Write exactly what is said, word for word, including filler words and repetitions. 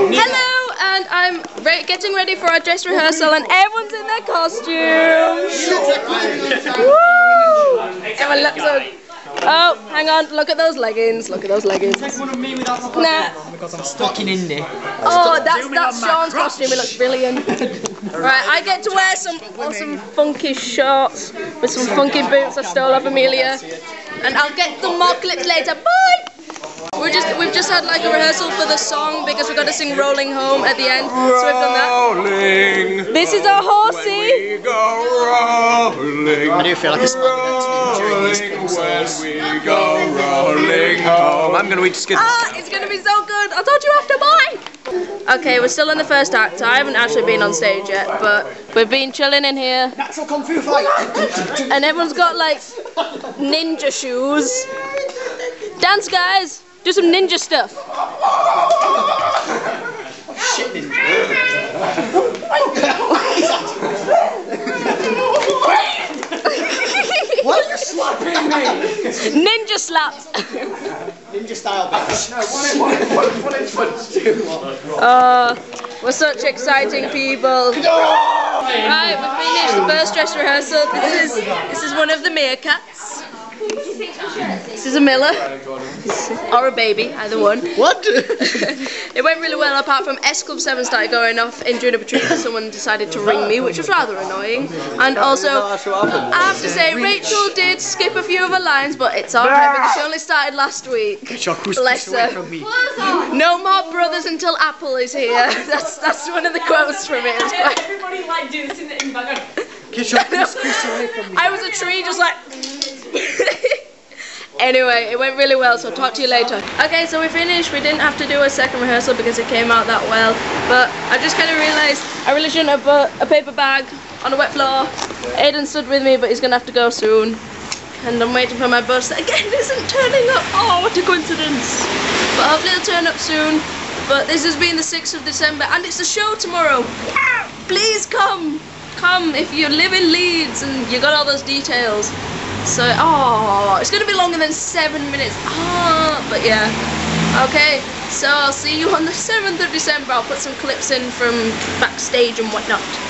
Hello, and I'm re getting ready for our dress rehearsal, and everyone's in their costumes. Woo! Everyone looks so. Oh, hang on! Look at those leggings. Look at those leggings. Nah. Because I'm stuck in Indy. Oh, that's that's Sean's costume. It looks brilliant. Right, I get to wear some awesome funky shorts with some funky boots I stole off Amelia, and I'll get the more clips later. Bye. We're just we've just had like a rehearsal for the song because we've got to sing "Rolling Home" at the end. So we've done that. Rolling. This is our horsey. We go rolling. I do feel like a Rolling when we go rolling home. I'm gonna eat skid. Ah, it's gonna be so good. I told you after. Bye. Okay, we're still in the first act. I haven't actually been on stage yet, but we've been chilling in here. Natural kung fu fight. And everyone's got like ninja shoes. Dance, guys. Do some ninja stuff. Shit ninja. Why are you slapping me? Ninja slaps. Ninja style bitch. Uh, we're such exciting people. Right, we've finished the first dress rehearsal. This is this is one of the meerkats. This is a Miller. Or a baby, either one. What? It went really well, apart from S Club seven started going off in Juniper Tree because someone decided to ring me, which was rather annoying. And also, I have to say, Rachel did skip a few of her lines, but it's alright because she only started last week. Bless her. No more brothers until Apple is here. That's that's one of the quotes from it. It's quite... Everybody like do this in the background. I was a tree just like... Anyway, it went really well, so I'll talk to you later. Okay, so we finished. We didn't have to do a second rehearsal because it came out that well. But I just kind of realised I really shouldn't have put a paper bag on a wet floor. Aiden stood with me, but he's going to have to go soon. And I'm waiting for my bus that again isn't turning up. Oh, what a coincidence. But hopefully it'll turn up soon. But this has been the sixth of December, and it's the show tomorrow. Please come. Come if you live in Leeds and you got all those details. So, oh, it's going to be longer than seven minutes. Ah, but yeah. Okay, so I'll see you on the seventh of December. I'll put some clips in from backstage and whatnot.